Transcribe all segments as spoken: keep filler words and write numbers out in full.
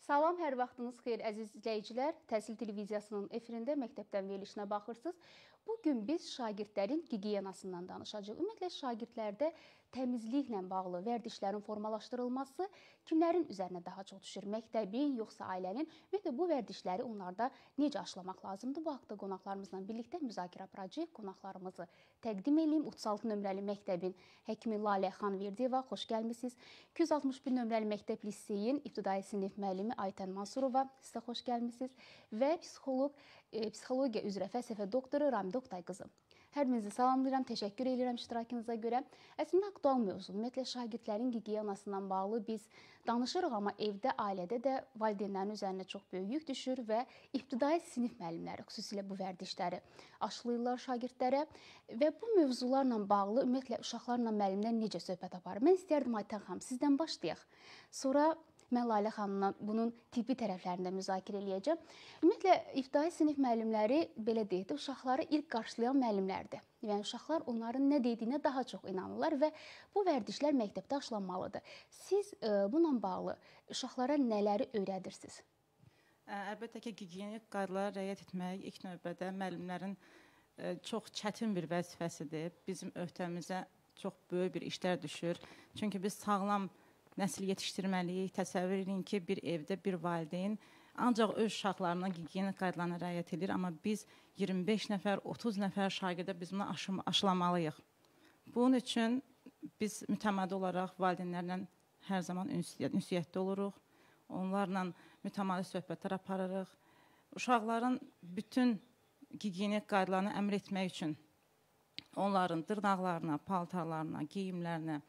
Salam, hər vaxtınız xeyir, əziz izləyicilər. Təhsil televiziyasının efirində məktəbdən verilişinə baxırsınız. Bugün biz şagirdlərin gigiyenasından danışacağıq. Ümumiyyətlə, şagirdlərdə təmizliklə bağlı vərdişlərin formalaşdırılması kimlərin üzərinə daha çox düşür? Məktəbin, yoxsa ailənin? Ümumiyyətlə, bu vərdişləri onlarda necə aşılamaq lazımdır? Bu haqda qonaqlarımızla birlikdə müzakirə aparacağıq. Qonaqlarımızı təqdim edeyim. otuz altı nömrəli məktəbin həkimi Lalə Xanverdiyeva, xoş gəlmisiniz. iki yüz altmış bir nömrəli məktəb liseyin ibtidai sinif müəllimi Aytən Mansurova, sizə xoş gəlmisiniz. Və psixoloq, e, psixologiya üzrə fəlsəfə doktoru Ramid Oqtay qızı. Hər birinizi salamlayıram, təşəkkür edirəm iştirakınıza görə. Əslində, aktual mövzu, ümumiyyətlə, şagirdlərin gigiyenasından bağlı biz danışırıq, amma evdə, ailədə də valideynlərin üzərinə çox böyük yük düşür və ibtidai sinif müəllimləri xüsusilə bu vərdişləri aşılayırlar şagirdlərə və bu mövzularla bağlı ümumiyyətlə, uşaqlarla müəllimlər necə söhbət aparır? Mən istərdim, Aytən xanım, sizdən başlayaq. Sonra mən Lalə xanımla bunun tibbi tərəflərində müzakirə eləyəcəm. Ümumiyyətlə, ibtidai sinif müəllimləri, belə deyək də, uşaqları ilk qarşılayan müəllimlərdir. Yəni, uşaqlar onların nə dediyinə daha çox inanırlar və bu vərdişlər məktəbdə aşılanmalıdır. Siz e, bununla bağlı uşaqlara nələri öyrədirsiniz? Əlbəttə ki, gigiyenik qaydalara riayət etmək ilk növbədə müəllimlərin e, çox çətin bir vəzifəsidir. Bizim öhdəmizə çox böyük bir işlər düşür. Çünki biz sağlam nəsil yetişdirməliyik. Təsəvvür edin ki, bir evdə bir valideyn ancaq öz uşaqlarına gigiyenik qaydalarına riayət edir, amma biz iyirmi beş nəfər, otuz nəfər şagirdə biz bunu aşı aşılamalıyıq. Bunun üçün biz mütəmadi olaraq valideynlərlə hər zaman ünsiyyət, ünsiyyətdə oluruq. Onlarla mütəmadi söhbətlər aparırıq. Uşaqların bütün gigiyenik qaydalarını əmr etmək üçün onların dırnaqlarına, paltarlarına, geyimlərinə,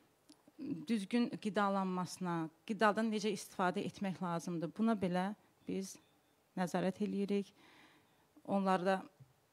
düzgün qidalanmasına, qidadan necə istifadə etmək lazımdır. Buna belə biz nəzarət eləyirik. Onları da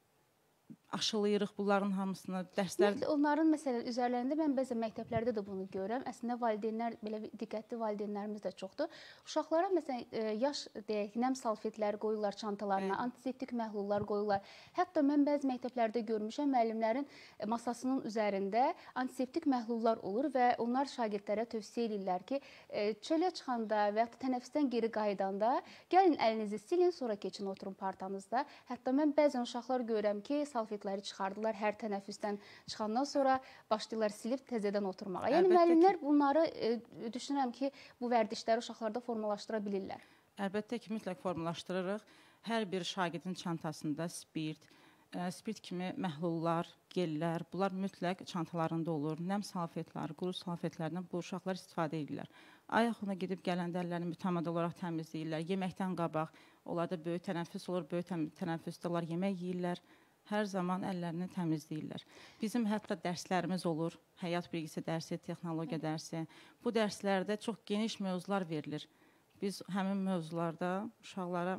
aşılayırıq bunların hamısını. Dərslər... Onların məsələn üzərlərində mən bəzən məktəblərdə də bunu görürəm. Əslində valideynlər, belə diqqətli valideynlərimiz də çoxdur. Uşaqlara məsələn yaş deyək, nəm salfetləri qoyurlar çantalarına, evet. Antiseptik məhlullar qoyurlar. Hətta mən bəzi məktəblərdə görmüşəm, müəllimlərin masasının üzərində antiseptik məhlullar olur və onlar şagirdlərə tövsiyə edirlər ki, çölə çıxanda və ya tənəffüsdən geri qayıdanda gəlin əlinizi silin, sonra keçin oturun partanızda. Hətta mən bəzən uşaqlar görürəm ki, salfetləri çıxardılar hər tənəffüsdən çıxandan sonra başlayırlar silib təzədən oturmağa. Yəni müəllimlər bunları e, düşünürəm ki, bu vərdişləri uşaqlarda formalaşdıra bilirlər. Əlbəttə ki, mütləq formalaşdırırıq. Hər bir şagirdin çantasında spirt, e, spirt kimi məhlullar, gellər, bunlar mütləq çantalarında olur. Nəm salfetləri, quru salfetlərdən bu uşaqlar istifadə edirlər. Ayaqına gedib gələndə əllərini mütəmadi olaraq təmizləyirlər. Yeməkdən qabaq, onlarda böyük tənəffüs olur, böyük tənəffüsdə onlar yemək yeyirlər. Hər zaman əllərini təmizləyirlər. Bizim hətta dərslərimiz olur, həyat bilgisi dərsi, texnologiya dərsi. Bu dərslərdə çox geniş mövzular verilir. Biz həmin mövzularda uşaqlara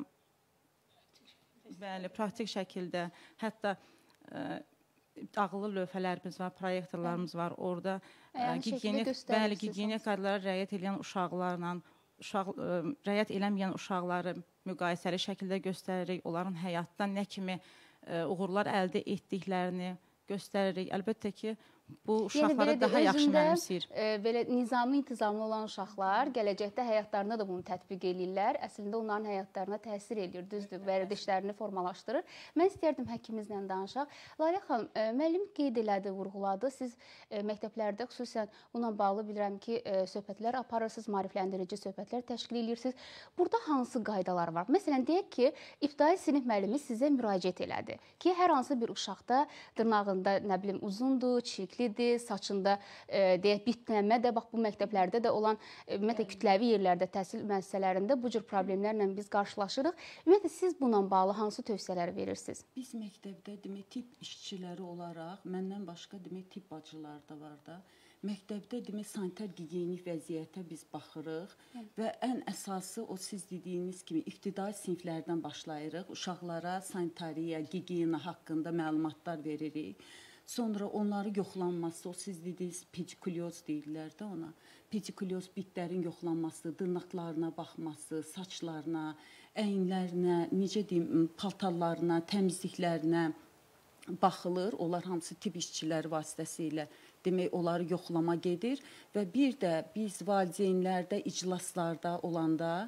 bəli, praktik şəkildə, hətta ə, ağıllı lövhələrimiz var, proyektorlarımız var. Orada gigiyenik qaydalara riayət edən uşaqlarla, uşaq, ə, riayət eləməyən uşaqları müqayisəli şəkildə göstəririk. Onların həyatda nə kimi uğurlar əldə etdiklərini göstəririk. Əlbəttə ki, bu uşaqlara yəni, daha yaxşı mənimsəyir. E, belə nizamlı, intizamlı olan uşaqlar gələcəkdə həyatlarında da bunu tətbiq edirlər. Əslində onların həyatlarına təsir edir, düzdür, vərdişlərini formalaşdırır. Mən istərdim həkimimizlə danışaq. Lalə xanım, e, müəllim qeyd elədi, vurğuladı. Siz e, məktəblərdə xüsusən bununla bağlı bilirəm ki, e, söhbətlər aparırsınız, maarifləndirici söhbətlər təşkil edirsiniz. Burada hansı qaydalar var? Məsələn, deyək ki, ibtidai sinif müəllimi sizə müraciət elədi ki, hər hansı bir uşaqda dırnağında, nə bilim, uzundur, çirkli saçında e, deyək, bitlənmə də, bax, bu məktəblərdə də olan e, ümumiyyətlə, kütləvi yerlərdə, təhsil müəssisələrində bu cür problemlərlə biz qarşılaşırıq. Ümumiyyətlə, siz bununla bağlı hansı tövsiyələri verirsiniz? Biz məktəbdə, demək, tibb işçiləri olaraq, məndən başqa, demək, tibb bacılar da var da, məktəbdə, demək, sanitar gigiyenik vəziyyətə biz baxırıq Hı. və ən əsası o siz dediyiniz kimi ibtidai siniflərdən başlayırıq. Uşaqlara sanitariya, gigiyena haqqında məlumatlar veririk. Sonra onları yoxlanması, o siz dediniz, pedikulyoz deyirlər də ona. Pedikulyoz bitlərin yoxlanması, dırnaqlarına baxması, saçlarına, əyinlərinə, necə deyim, paltarlarına, təmizliklərinə baxılır. Onlar hamısı tibb işçiləri vasitəsilə demək, onları yoxlama gedir və bir də biz valideynlərdə, iclaslarda olanda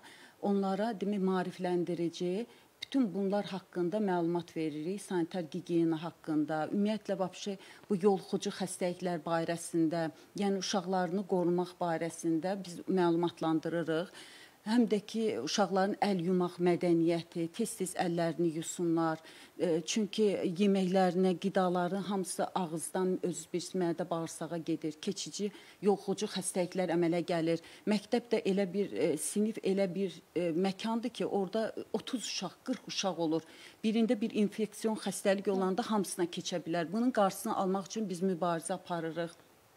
onlara demək maarifləndirici, bütün bunlar haqqında məlumat veririk, sanitar gigiyena haqqında, ümumiyyətlə vəbşə bu yoluxucu xəstəliklər barəsində, yəni uşaqlarını qorumaq barəsində biz məlumatlandırırıq. Həm də ki, uşaqların əl yumaq mədəniyyəti, tez-tez əllərini yusunlar. Çünki yeməklərinə, qidaların hamısı ağızdan öz bir mədə bağırsağa gedir. Keçici yoluxucu xəstəliklər əmələ gəlir. Məktəbdə elə bir sinif, elə bir məkandır ki, orada otuz uşaq, qırx uşaq olur. Birində bir infeksiyon xəstəlik olanda hamısına keçə bilər. Bunun qarşısını almaq üçün biz mübarizə aparırıq.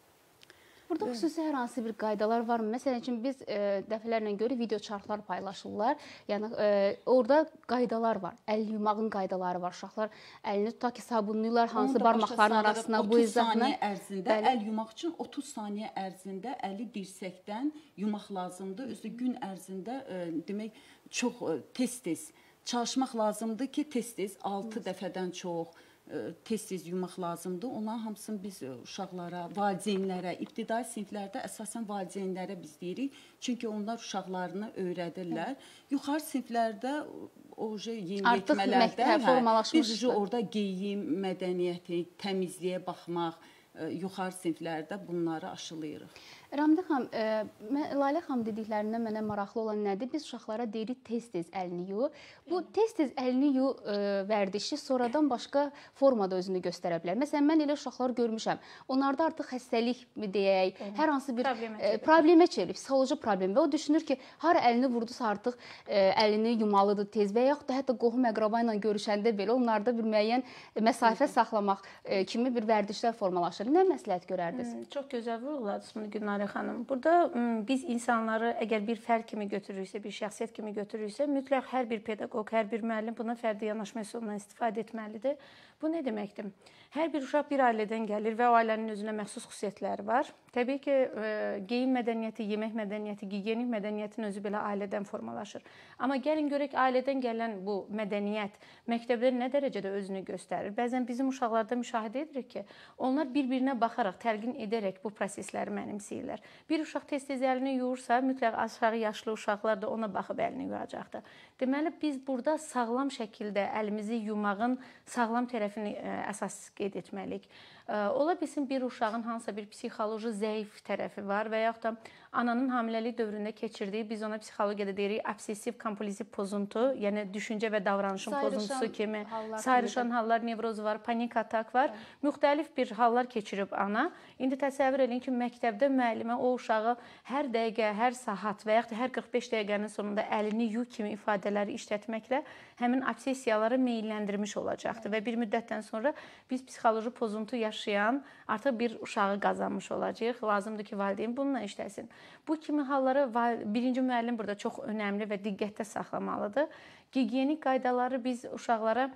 Burada xüsusi hər hansı bir qaydalar varmı? Məsələn üçün biz e, dəfələrlə görürük video çarxlar paylaşırlar. Yəni e, orada qaydalar var. Əl yumağın qaydaları var. Uşaqlar əlini tutaq ki, sabunlayırlar hansı barmaqların arasına bu izahına. otuz saniyə ərzində bəli. Əl yumaq üçün otuz saniyə ərzində əli dirsəkdən yumaq lazımdır. Özü gün ərzində e, demək çox e, tez-tez çalışmaq lazımdır ki, tez-tez altı dəfədən çox tez-tez yumaq lazımdır. Onların hamısını biz uşaqlara, valideynlərə, ibtidai siniflərdə əsasən valideynlərə biz deyirik. Çünki onlar uşaqlarını öyrədirlər. Yuxarı siniflərdə o yeniyetmələrdə hə, biz orada geyim, mədəniyyəti, təmizliyə baxmaq, yuxarı siniflərdə bunları aşılayırıq. Ramidə xanım, e, Lalə xanım dediklərindən mənə maraqlı olan nədir? Biz uşaqlara deyirik tez-tez əlini yu. Bu tez-tez əlini yu e, vərdişi sonradan başqa formada özünü göstərə bilər. Məsələn, mən elə uşaqlar görmüşəm. Onlarda artıq xəstəlik mi deyək, Hı -hı. hər hansı bir problemə çevirir, e, problemə çevirir, psixoloji problem və o düşünür ki, hara əlini vurdusa artıq e, əlini yumalıdır tez və yaxud da hətta qohum əqraba ilə görüşəndə belə onlarda bir müəyyən məsafə Hı -hı. saxlamaq e, kimi bir vərdişlər formalaşır. Nə məsləhət görərdiniz? Hmm, çox gözəl vurğuladınız Günarə xanım. Burada biz insanları əgər bir fərd kimi götürürüksə, bir şəxsiyyət kimi götürürüksə, mütləq hər bir pedaqoq, hər bir müəllim buna fərdi yanaşma üsulundan istifadə etməlidir. Bu nə deməkdir? Hər bir uşaq bir ailədən gəlir və o ailənin özünə məxsus xüsusiyyətləri var. Təbii ki, geyim mədəniyyəti, yemək mədəniyyəti, gigiyenik mədəniyyətin özü belə ailədən formalaşır. Amma gəlin görək, ailədən gələn bu mədəniyyət məktəbdə nə dərəcədə özünü göstərir? Bəzən bizim uşaqlarda müşahidə edirik ki, onlar bir-birinə baxaraq, təlqin edərək bu prosesləri mənimsəyirlər. Bir uşaq tez-tez əlini yuyursa, mütləq aşağı yaşlı uşaqlar da ona baxıb əlini yuyacaqdır. Deməli, biz burada sağlam şəkildə əlimizi yumağın sağlam tərəfini əsas qeyd etməliyik. Ola bilsin bir uşağın hansısa bir psixoloji zəif tərəfi var və yaxud da ananın hamiləlik dövründə keçirdiyi, biz ona psixologiyada deyirik, obsessiv-kompulsiv pozuntu, yəni düşüncə və davranışın pozuntusu kimi, sayrışan hallar, nevroz var, panik atak var. Hı. Müxtəlif bir hallar keçirib ana. İndi təsəvvür edin ki, məktəbdə müəllimə o uşağı hər dəqiqə, hər saat və yaxud da hər qırx beş dəqiqənin sonunda əlini yu kimi ifadələri işlətməklə həmin obsessiyaları meylləndirmiş olacaqdır və bir müddətdən sonra biz psixoloji pozuntu yaşayan artıq bir uşağı qazanmış olacağıq. Lazımdır ki, valideyn bununla işləsin. Bu kimi hallara birinci müəllim burada çox önəmli və diqqətdə saxlamalıdır. Gigiyenik qaydaları biz uşaqlara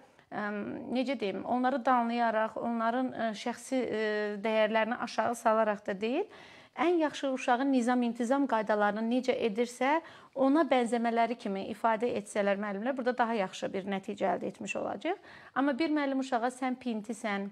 necə deyim, onları danlayaraq, onların şəxsi dəyərlərini aşağı salaraq da deyil, ən yaxşı uşağın nizam-intizam qaydalarını necə edirsə, ona bənzəmələri kimi ifadə etsələr müəllimlər, burada daha yaxşı bir nəticə əldə etmiş olacaq. Amma bir müəllim uşağa sən pintisən,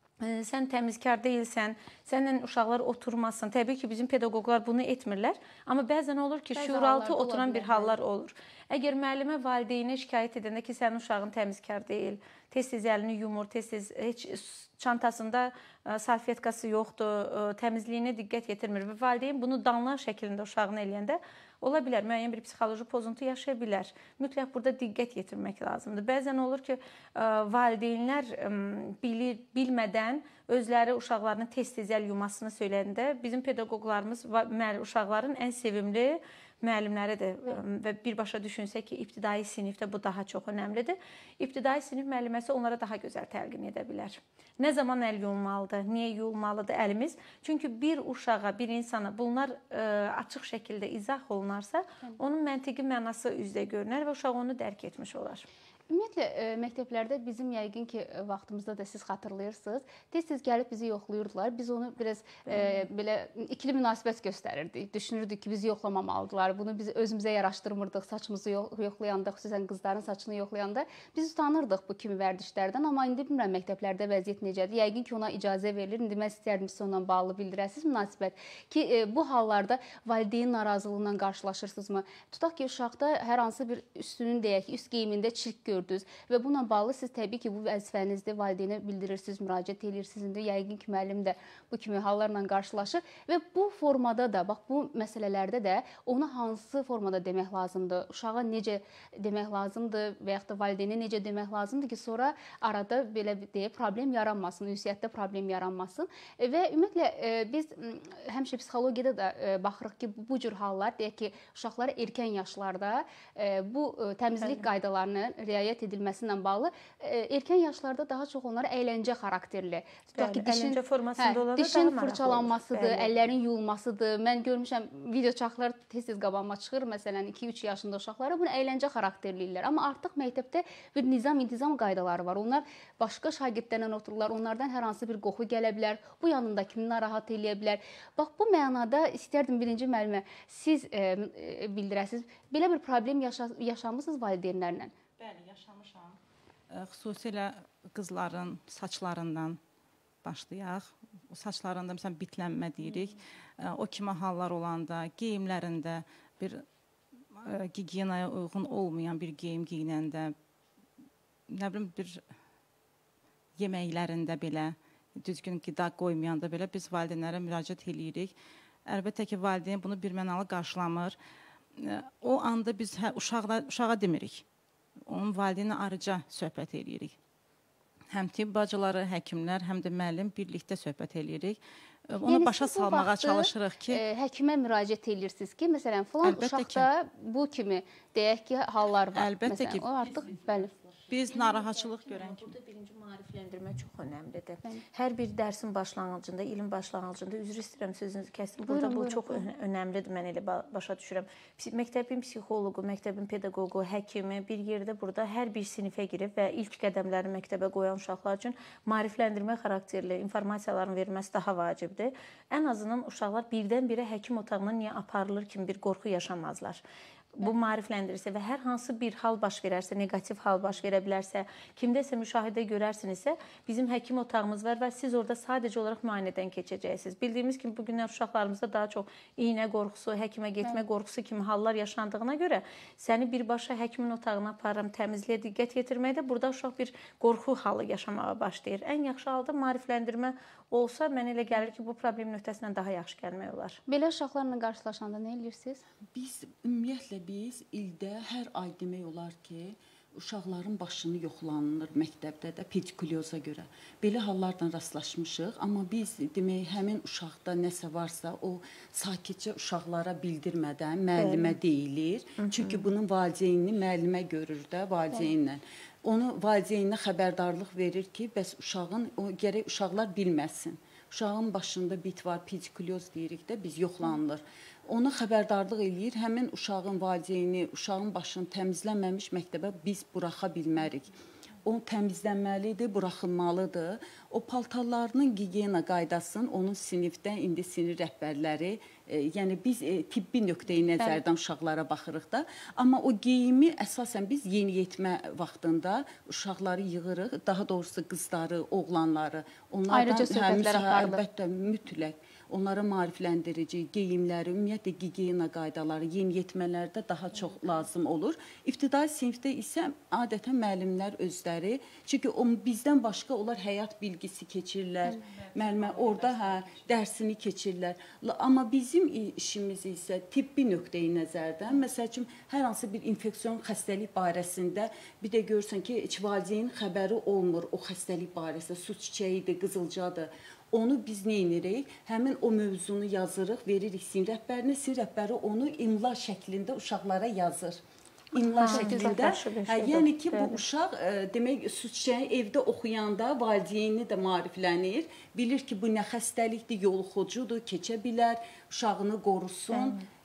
sən təmizkar deyilsən, səndən uşaqlar oturmasın. Təbii ki, bizim pedaqoqlar bunu etmirlər. Amma bəzən olur ki, şuuraltı oturan bir hallar olur. Əgər müəllimə valideynə şikayət edəndə ki, sənin uşağın təmizkar deyil, tez-tez əlini yumur, tez-tez heç çantasında salfetkası yoxdur, təmizliyinə diqqət yetirmir və valideyn bunu danla şəklində uşağını eləyəndə ola bilər, müəyyən bir psixoloji pozuntu yaşaya bilər. Mütləq burada diqqət yetirmək lazımdır. Bəzən olur ki, valideynlər bilir, bilmədən özləri uşaqlarının tez-tez əl yumasını söyləyəndə bizim pedaqoqlarımız uşaqların ən sevimli müəllimləridir və birbaşa düşünsək ki, ibtidai sinifdə bu daha çox önəmlidir. İbtidai sinif müəlliməsi onlara daha gözəl təlqin edə bilər. Nə zaman əl yuyulmalıdır, niyə yuyulmalıdır əlimiz? Çünki bir uşağa, bir insana bunlar açıq şəkildə izah olunarsa, onun məntiqi mənası üzdə görünər və uşaq onu dərk etmiş olar. Ümumiyyətlə e, məktəblərdə bizim yəqin ki, vaxtımızda da siz xatırlayırsınız, tez-tez gəlib bizi yoxlayırdılar. Biz onu biraz e, belə ikili münasibət göstərirdik. Düşünürdük ki, bizi yoxlamamalıdılar. Bunu biz özümüzə yaraşdırmırdıq. Saçımızı yoxlayanda, xüsusən qızların saçını yoxlayanda biz utanırdıq bu kimi vərdişlərdən. Amma indi bilmirəm məktəblərdə vəziyyət necədir. Yəqin ki, ona icazə verilir. İndi mən istərdim siz onunla bağlı bildirəsiniz münasibət ki, e, bu hallarda valideyn narazılığından qarşılaşırsınızmı? Tutaq ki, uşaqda hər hansı bir üstünün deyək, üst geyimində çirk gördünüz və bununla bağlı siz təbii ki, bu vəzifənizdir, valideynə bildirirsiniz, müraciət edirsiniz. İndi yəqin ki, müəllim də bu kimi hallarla qarşılaşır və bu formada da, bax bu məsələlərdə də ona hansı formada demək lazımdır, uşağa necə demək lazımdır və yaxud da valideynə necə demək lazımdır ki, sonra arada belə deyə problem yaranmasın, ünsiyyətdə problem yaranmasın və ümumiyyətlə e, biz həmişə psixologiyada da e, baxırıq ki, bu cür hallar deyək ki, uşaqlara erkən yaşlarda e, bu e, təmizlik qaydalarının riayət edilməsi ilə bağlı e, erkən yaşlarda daha çox onlara əyləncə xarakterli. Tutaq ki, dişin əyləncə formasında hə, olanda dişin fırçalanmasıdır, əllərin yuyulmasıdır. Mən görmüşəm video çarxlar tez-tez qabağıma çıxır. Məsələn, iki üç yaşında uşaqlara bunu əyləncə xarakterliyirlər. Amma artıq məktəbdə bir nizam-intizam qaydaları var. Onlar başqa şagirdlərlə otururlar. Onlardan hər hansı bir qoxu gələ bilər. Bu yanındakini narahat eləyə bilər. Bax bu mənada istərdim birinci müəllimə siz e, e, bildirəsiniz. Belə bir problem yaşa yaşamısınız valideynlərlə? Bəli, yaşamışam. E, xüsusilə qızların saçlarından başlayaq. Saçlarında məsələn bitlənmə deyirik. E, o kimi hallar olanda, geyimlərində bir e, gigiyenaya uyğun olmayan bir geyim giyinəndə, nə bilim bir yeməklərində belə düzgün qida qoymayanda belə biz valideynlərə müraciət edirik. Əlbəttə ki, valideyn bunu birmənalı qarşılamır. O anda biz hə, uşaqla, uşağa demirik. Onun valideynlə ayrıca söhbət edirik. Həm tibb bacıları, həkimlər, həm də müəllim birlikdə söhbət edirik. Onu yəni, başa salmağa vaxtı, çalışırıq ki... E, həkimə müraciət edirsiniz ki, məsələn, filan uşaqda ki, bu kimi deyək ki, hallar var. Əlbəttə məsələn, ki, o artıq, bəli. Biz narahatçılıq görən kimi. Burada birinci maarifləndirmə çox önəmlidir. Bəli. Hər bir dərsin başlanğıcında, ilin başlanğıcında, üzr istəyirəm sözünüzü kəsdim. Burada buyurun, bu buyurun, çox buyurun. önəmlidir, mən elə başa düşürəm. Məktəbin psixoloqu, məktəbin pedaqoqu, həkimi bir yerdə burada hər bir sinifə girib və ilk qədəmləri məktəbə qoyan uşaqlar üçün maarifləndirmə xarakterli informasiyaların verilməsi daha vacibdir. Ən azından uşaqlar birdən-birə həkim otağına niyə aparılır kimi bir qorxu yaşamazlar. Bu maarifləndirirsə və hər hansı bir hal baş verərsə, negativ hal baş verə bilərsə, kimdəsə müşahidə görərsinizsə, bizim həkim otağımız var və siz orada sadəcə olaraq müayinədən keçəcəksiniz. Bildiyimiz kimi, bugünlər uşaqlarımızda daha çox iynə qorxusu, həkimə getmə qorxusu kimi hallar yaşandığına görə səni birbaşa həkimin otağına aparıram, təmizliyə diqqət yetirməkdə burada uşaq bir qorxu halı yaşamağa başlayır. Ən yaxşı halda maarifləndirmə olsa, mənə elə gəlir ki, bu problemin öhdəsindən daha yaxşı gəlmək olar. Belə uşaqlarla qarşılaşanda nə edirsiniz? Biz ümumiyyətlə biz ildə hər ay demək olar ki, uşaqların başını yoxlanılır məktəbdə də pedikulyoza görə. Belə hallarla rastlaşmışıq, amma biz demək həmin uşaqda nəsə varsa o sakitcə uşaqlara bildirmədən müəllimə deyilir. Hı -hı. Çünki bunun valideynini müəllimə görür də valideynlə. Onu valideyninə xəbərdarlıq verir ki, bəs uşağın o gərək uşaqlar bilməsin. Uşağın başında bit var, pedikulyoz deyirik də biz yoxlanılır. Ona xəbərdarlıq eləyir, həmin uşağın valideyni, uşağın başını təmizlənməmiş məktəbə biz buraxa bilmərik. O təmizlənməlidir, buraxılmalıdır. O paltarlarının gigiyena qaydasını onun sinifdən, indi sinif rəhbərləri, e, yəni biz e, tibbi nöqteyi nəzərdən uşaqlara baxırıq da. Amma o geyimi əsasən biz yeniyetmə vaxtında uşaqları yığırıq, daha doğrusu qızları, oğlanları. Onlardan, ayrıca söhbətlər aparılır. Əlbəttə, mütləq. Onlara maarifləndirici, geyimləri, ümumiyyətlə gigiyena qaydaları yeniyetmələrdə daha çox lazım olur. İbtidai sinifdə isə adətən müəllimlər özləri, çünki o, bizdən başqa onlar həyat bilgisi keçirirlər, müəllimə orada hə, dərsini keçirirlər. Amma bizim işimiz isə tibbi nöqteyi nəzərdən, məsəl üçün, hər hansı bir infeksion xəstəlik barəsində bir də görürsən ki, heç valideynin xəbəri olmur o xəstəlik barəsində, su çiçəyidir, qızılcadır. Onu biz nə edirik? Həmin o mövzunu yazırıq, veririk sinif rəhbərinə, sinif rəhbəri onu imla şəklində uşaqlara yazır. İmla ha, şəklində. Hə, yəni ki, bu uşaq e, demək su çiçəyi evdə oxuyanda valideyni də maariflənir. Bilir ki, bu nə xəstəlikdir, yoluxucudur, keçə bilər, uşağını qorusun.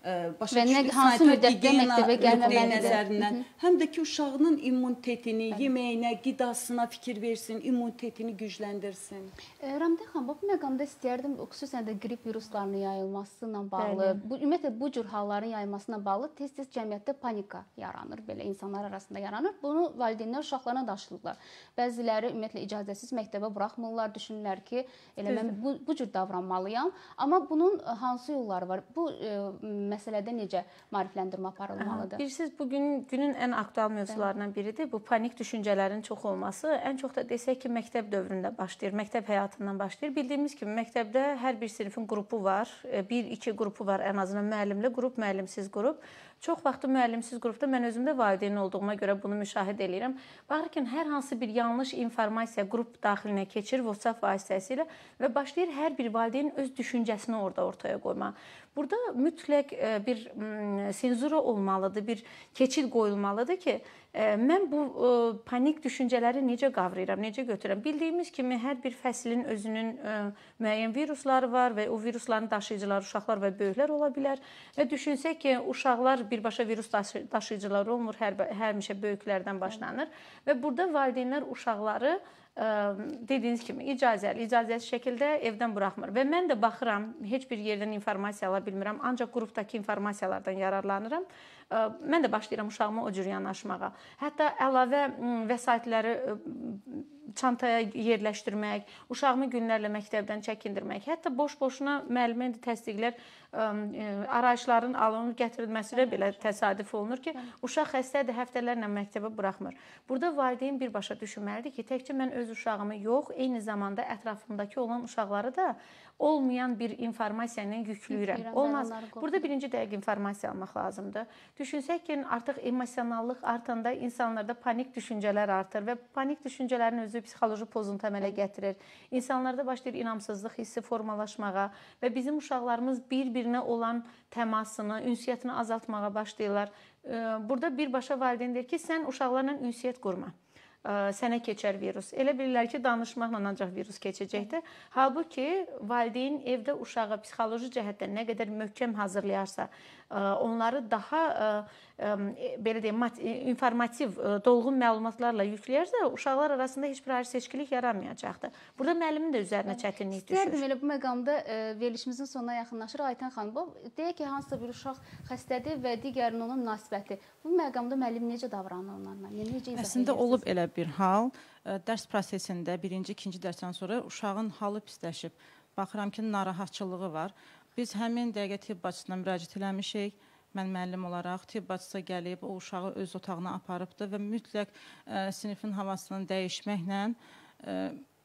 başa Və nə- düşdük hansı sanitar müddətdə gigiyena məktəbə nöqteyi gəlməməlidir? nəzərindən, həm də ki uşağının immunitetini, yeməyinə, qidasına fikir versin, immunitetini gücləndirsin. E, Ramdə xanım, bu məqamda istəyərdim xüsusən də qrip viruslarının yayılması ilə bağlı, Bəli. bu ümumiyyətlə bu cür halların yayılması ilə bağlı tez-tez cəmiyyətdə panika yaranır, belə insanlar arasında yaranır. Bunu valideynlər uşaqlarına daşıyırlar. Bəziləri ümumiyyətlə icazəsiz məktəbə buraxmırlar, düşünürlər ki, elə mən bu, bu cür davranmalıyam. Amma bunun hansı yolları var? Bu e, məsələdə necə maarifləndirmə aparılmalıdır? Bilirsiniz, bugün günün ən aktual mövzularından biridir. Bu panik düşüncələrin çox olması. Ən çox da desək ki, məktəb dövründə başlayır, məktəb həyatından başlayır. Bildiyimiz kimi məktəbdə hər bir sinifin qrupu var. Bir, iki qrupu var ən azından müəllimli qrup, müəllimsiz qrup. Çox vaxtı müəllimsiz qrupda mən özüm də valideyn olduğuma görə bunu müşahidə edirəm. Baxırkən hər hansı bir yanlış informasiya qrup daxilinə keçir WhatsApp vasitəsilə və başlayır hər bir valideyn öz düşüncəsini orada ortaya qoymağa. Burada mütləq bir senzura olmalıdır, bir keçid qoyulmalıdır ki, mən bu panik düşüncələri necə qavrayıram, necə götürürəm. Bildiyimiz kimi hər bir fəslin özünün müəyyən virusları var və o virusların daşıyıcıları uşaqlar və böyüklər ola bilər. Və düşünsək ki, uşaqlar birbaşa virus daşıyıcıları olmur, hər, həmişə böyüklərdən başlanır. Və burada valideynlər uşaqları dediyiniz kimi icazəli, icazəsiz şəkildə evdən buraxmır. Və mən də baxıram, heç bir yerdən informasiya ala bilmirəm, ancaq qrupdakı informasiyalardan yararlanıram. Mən də başlayıram uşağıma o cür yanaşmağa. Hətta əlavə vəsaitləri çantaya yerləşdirmək, uşağımı günlərlə məktəbdən çəkindirmək, hətta boş-boşuna müəllimə təsdiqlər arayışların alınıb gətirilməsinə belə təsadüf olunur ki, uşaq xəstədir, həftələrlə məktəbə buraxmır. Burada valideyn birbaşa düşünməlidir ki, təkcə mən öz uşağımı yox, eyni zamanda ətrafımdakı olan uşaqları da olmayan bir informasiya ilə yükləyirəm. Olmaz. Burada birinci dəqiq informasiya almaq lazımdır. Düşünsək ki, artıq emosionallıq artanda insanlarda panik düşüncələr artır və panik düşüncələrin özü psixoloji pozuntu əmələ gətirir. İnsanlarda başlayır inamsızlıq hissi formalaşmağa və bizim uşaqlarımız bir-birinə olan təmasını, ünsiyyətini azaltmağa başlayırlar. Burada birbaşa valideyn deyir ki, sən uşaqlarla ünsiyyət qurma. Sənə keçər virus. Elə bilirlər ki, danışmaqla ancaq virus keçəcəkdir. Halbuki valideyn evdə uşağı psixoloji cəhətdən nə qədər möhkəm hazırlayarsa, onları daha belə deyim, informativ, dolğun məlumatlarla yükləyərsə, uşaqlar arasında heç bir ayrı seçkilik yaranmayacaqdır. Burada müəllimin də üzərinə çətinlik düşür. İstərdim elə bu məqamda verilişimizin sonuna yaxınlaşır. Aytən xanım, bu deyək ki, hansısa bir uşaq xəstədir və digərinin ona münasibəti. Bu məqamda müəllim necə davranır onlarla? Necə izah edirsiniz? Əslində olub elə bir hal. Dərs prosesində birinci, ikinci dərsdən sonra uşağın halı pisləşib. Baxıram ki, narahatçılığı var. Biz həmin dəqiqə tibb bacısına müraciət eləmişik. Mən müəllim olaraq tibb bacısı gəlib, o uşağı öz otağına aparıbdır və mütləq ə, sinifin havasını dəyişməklə ə,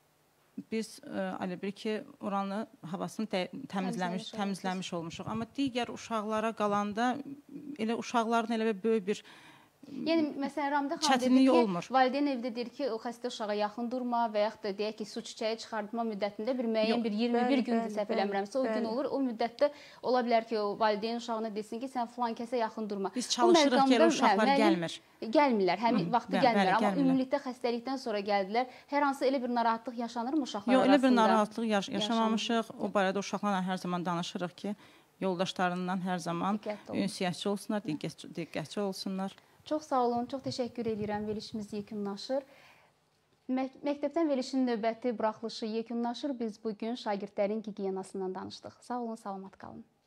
biz elə bir ki, oranı havasını təmizləmiş, təmizləmiş olmuşuq. Amma digər uşaqlara qalanda elə uşaqların elə bir böyük bir Yəni, məsələn, Ramdə xanım dedi ki, olmur. Valideyn evdə deyir ki, o xəstə uşağa yaxın durma və yaxud da deyək ki, su çiçəyi çıxartma müddətində bir müəyyən bir iyirmi bir gündür səhv eləmirəmsə, o gün olur. O müddətdə ola bilər ki, o valideyn uşağına desin ki, sən filan kəsə yaxın durma. Biz çalışırıq ki, elə uşaqlar gəlmir. Gəlmirlər, həmin vaxtı gəlmirlər. Amma ümumilikdə xəstəlikdən sonra gəldilər. Hər hansı elə bir narahatlıq yaşanırmı uşaqlar arasında? Yox, elə bir narahatlıq yaşamamışıq. O barədə uşaqlarla hər zaman danışırıq ki, yoldaşlarından hər zaman ünsiyyətçi olsunlar, diqqətçi olsunlar. Çox sağ olun, çox təşəkkür edirəm. Verilişimiz yekunlaşır. Məktəbdən verilişin növbəti buraxılışı yekunlaşır. Biz bugün şagirdlərin gigiyenasından danışdıq. Sağ olun, salamat qalın.